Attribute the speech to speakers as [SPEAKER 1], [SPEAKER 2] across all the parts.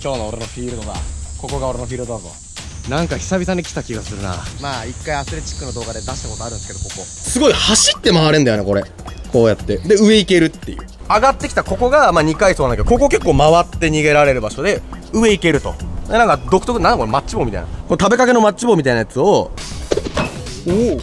[SPEAKER 1] 今日の俺のフィールドだ。ここが俺のフィールドだぞ。なんか久々に来た気がするな。まあ一回アスレチックの動画で出したことあるんですけど、ここすごい走って回れんだよね、これ。こうやってで上行けるっていう。上がってきたここがまあ2階層なんだけど、ここ結構回って逃げられる場所で上行けると。でなんか独特、なんだこれ、マッチ棒みたいな、これ食べかけのマッチ棒みたいなやつを、おお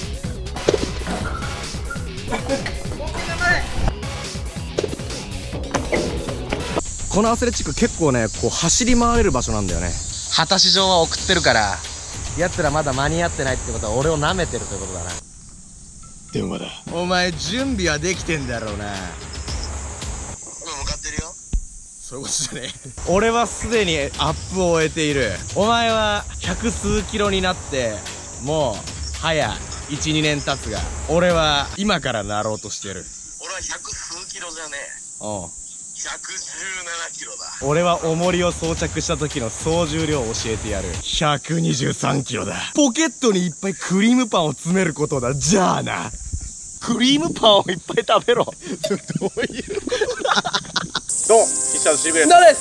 [SPEAKER 1] このアスレチック結構ね、こう走り回れる場所なんだよね。果たし状は送ってるから、奴らまだ間に合ってないってことは俺を舐めてるということだな。電話だ。お前準備はできてんだろうな。
[SPEAKER 2] 今向かってるよ。
[SPEAKER 1] そういうことじゃねえ。俺はすでにアップを終えている。お前は百数キロになってもう早1、2年経つが、俺は今からなろうとしてる。
[SPEAKER 2] 俺は百数キロじゃねえ。
[SPEAKER 1] うん、
[SPEAKER 2] 117キロだ。
[SPEAKER 1] 俺は重りを装着した時の総重量を教えてやる。123キロだ。ポケットにいっぱいクリームパンを詰めることだ。じゃあな、クリームパンをいっぱい食べろ。どういうことだ。どうも、筆者の渋谷です。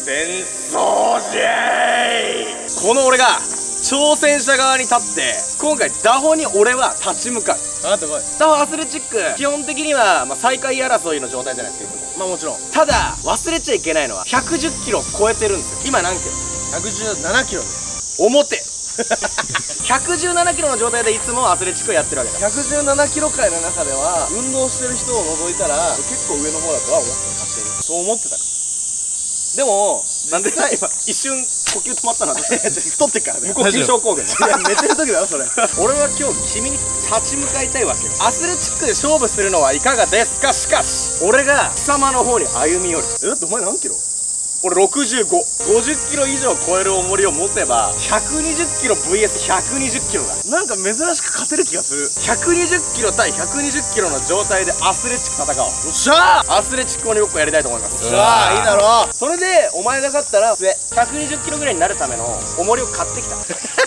[SPEAKER 1] 戦争じゃい。この俺が挑戦者側に立って、今回ダホに俺は立ち向かう。分かってこい。ダホアスレチック基本的には、最下位争いの状態じゃないですか、いつも。もちろん。ただ忘れちゃいけないのは110キロ超えてるんですよ。今何キロ？117キロです。表117キロの状態でいつもアスレチックをやってるわけだ。117キロ界の中では運動してる人を除いたら結構上の方だとは思ってる。勝手にそう思ってたから。でもなんでさ、今一瞬呼吸止まったなって。太ってっからね、無呼吸症候群。いや寝てる時だよそれ。俺は今日君に立ち向かいたいわけよ。アスレチックで勝負するのはいかがですか。しかし俺が貴様の方に歩み寄る。だってお前何キロ？俺65、50キロ以上超える重りを持てば120キロ vs120 キロだ。なんか珍しく勝てる気がする。120キロ対120キロの状態でアスレチック戦おう。よっしゃー。アスレチック鬼ごっこやりたいと思います。よっしゃー、いいだろう。それでお前が勝ったら120キロぐらいになるための重りを買ってきた。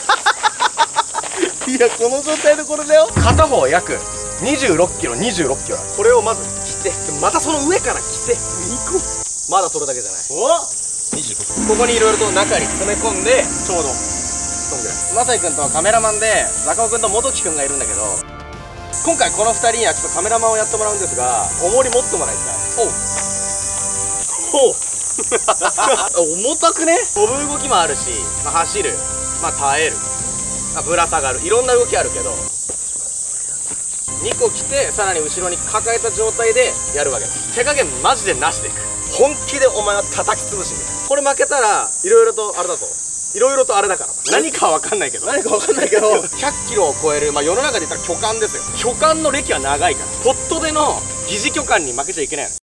[SPEAKER 1] いや、この状態でこれだよ。片方約26キロ、26キロ。これをまず着て、またその上から着て2個。まだそれだけじゃない。おっ、26。ここにいろいろと中に詰め込んで、ちょうどそんぐらい。まさひくんとはカメラマンで、中尾くんと元木くんがいるんだけど、今回この2人にはちょっとカメラマンをやってもらうんですが、重り持ってもらいたい。おう重たくね。飛ぶ動きもあるし、走る、耐える、ぶら下がる、いろんな動きあるけど、2個来てさらに後ろに抱えた状態でやるわけです。手加減マジでなしでいく。本気でお前は叩き潰しに。これ負けたらいろいろとあれだぞ。いろいろとあれだから、何かわかんないけど100キロを超える、世の中で言ったら巨漢ですよ。巨漢の歴は長いから、ポットでの疑似巨漢に負けちゃいけないの。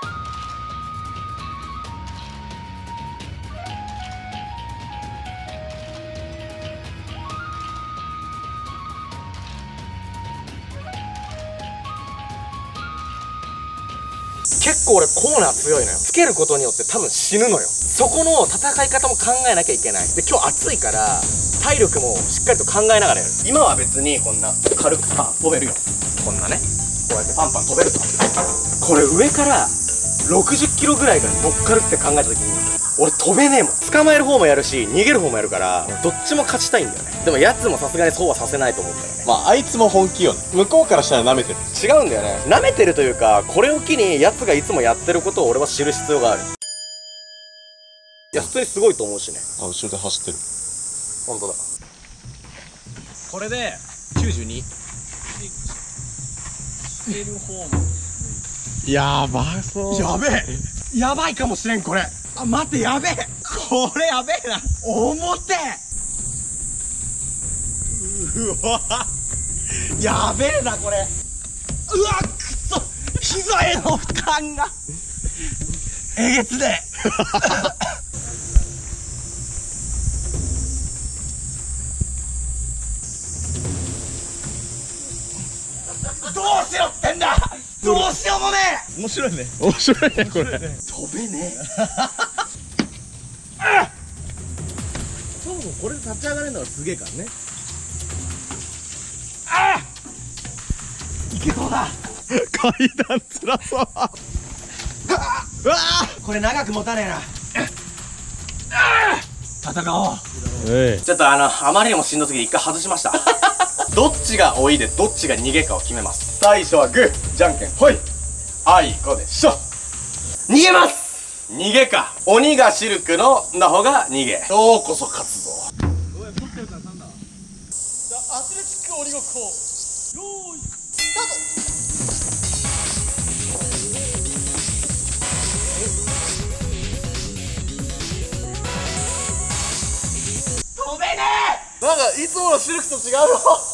[SPEAKER 1] 結構俺コーナー強いのよ。つけることによって多分死ぬのよ。そこの戦い方も考えなきゃいけない。で今日暑いから体力もしっかりと考えながらやる。今は別にこんな軽くさ飛べるよ。こんなね、こうやってパンパン飛べると。これ上から60キロぐらいが乗っかるって考えた時に俺飛べねえもん。捕まえる方もやるし逃げる方もやるから、どっちも勝ちたいんだよね。でもやつもさすがにそうはさせないと思うんだよね。
[SPEAKER 3] あいつも本気よね。向こうからしたら舐めてる。
[SPEAKER 1] 違うんだよね。舐めてるというか、これを機にやつがいつもやってることを俺は知る必要がある。いや普通にすごいと思うしね。
[SPEAKER 3] 後ろで走ってる。
[SPEAKER 1] 本当だ。これで92。捨てる方も
[SPEAKER 3] やばそう。
[SPEAKER 1] やべえ、やばいかもしれんこれ。あ、待って、やべえ、これやべえな。重てえ。うわ、やべえなこれ。うわ、くそ、膝への負担がえげつねえ。どうしろってんだ。どうしようもねえ。面白いね。
[SPEAKER 3] 面白いねこれ。
[SPEAKER 1] 飛べねえ。そもそもこれで立ち上がれるのがすげえからね。いけそうだ。
[SPEAKER 3] 階段つらそう。
[SPEAKER 1] うわー、これ長く持たねえな。 戦おう。
[SPEAKER 3] え
[SPEAKER 1] ちょっとあまりにもしんどすぎて一回外しました。どっちが追いでどっちが逃げかを決めます。最初はグー、じゃんけんほい。あいこでしょ。逃げます。逃げか。鬼がシルクの方が逃げ。ようこそ勝つぞ。
[SPEAKER 4] アスレチック鬼ごっこ、よーいスタート。飛べねえ。
[SPEAKER 1] なんかいつものシルクと違うよ。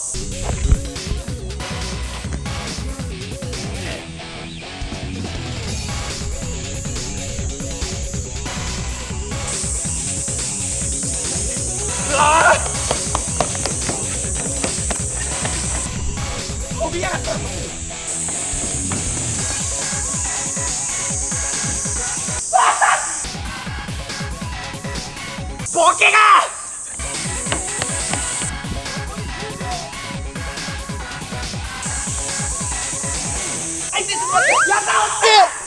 [SPEAKER 1] うわー飛びやがった。ボケがあいて、ちょっと待って、やった落ちて。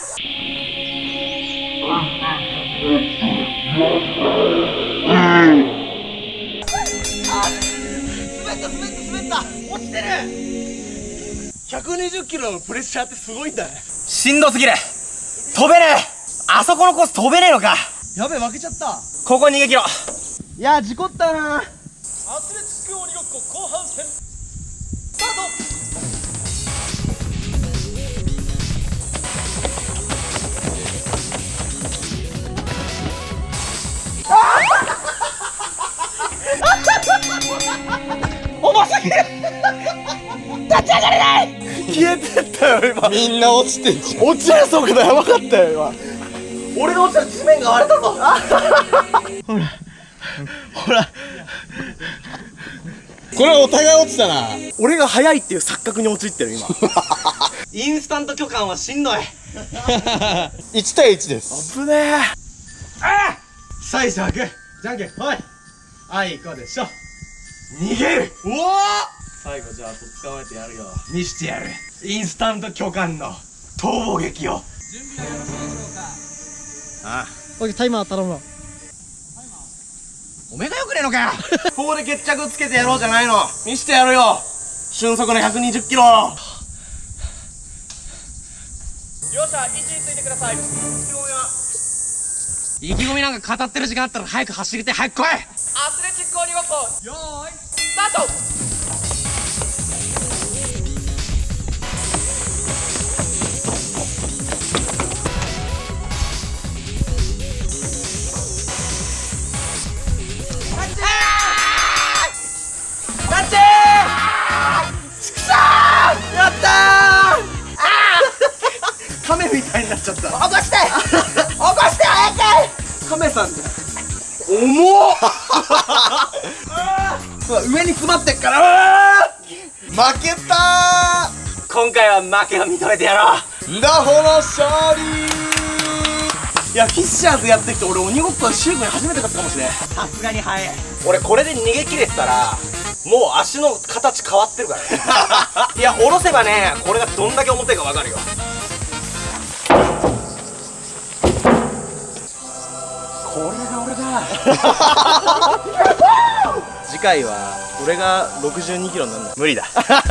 [SPEAKER 1] 滑った落ちてる。120キロのプレッシャーってすごいんだね。しんどすぎる。飛べねえ。あそこのコース飛べねえのか。やべえ、負けちゃった。ここ逃げ切ろう。いや事故ったな。アスレチック鬼ごっこ後半戦スタート。重すぎる。立ち上がれない。消えてったよ今。
[SPEAKER 3] みんな落ちてんじゃん。
[SPEAKER 1] 落ちる速度やばかったよ今。俺が落ちたら地面が割れたぞ。ほらほら、
[SPEAKER 3] これはお互い落ちたな。
[SPEAKER 1] 俺が速いっていう錯覚に陥ってる今。インスタント巨漢はしんどい。
[SPEAKER 3] 1対1です。
[SPEAKER 1] 危ねえ。あ最初はグー、じゃんけんほい。あいこでしょ。逃げる。うわ最後じゃあと捕まえてやるよ。見してやる。インスタント巨漢の逃亡劇を。準備はよろしいでしょうか。ああ、
[SPEAKER 4] オッケー、タイマー頼むわ。
[SPEAKER 1] おめえがよくねえのかよ。ここで決着つけてやろうじゃないの。見してやるよ俊足の120キロ。両者位置についてください。意気込みなんか語ってる時間あったら早く走りて、早く来い。アスレチック鬼ごっこよーいスタート。やったー。カメみたいになっちゃった。起こして起こして早く。カメさんじゃん。重っ。上に詰まってっから。負けたー。今回は負けを認めてやろう。
[SPEAKER 3] ラホの勝利。
[SPEAKER 1] いやフィッシャーズやってきて俺鬼ごっこはシュートに初めて勝ったかもしれん。さすがに早い。俺これで逃げ切れてたらもう足の形変わってるからね。いや下ろせばね、これがどんだけ重ていか分かるよ。これが俺だ。次回は俺が62キロになるんだ。無理だ。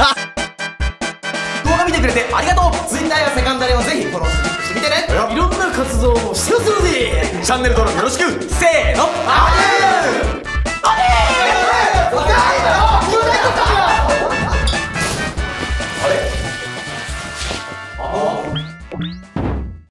[SPEAKER 1] 動画見てくれてありがとう。 Twitter やセカンダレをぜひフォローしてみてね。いろんな活動をしてますのでチャンネル登録よろしく。せーの、あげー。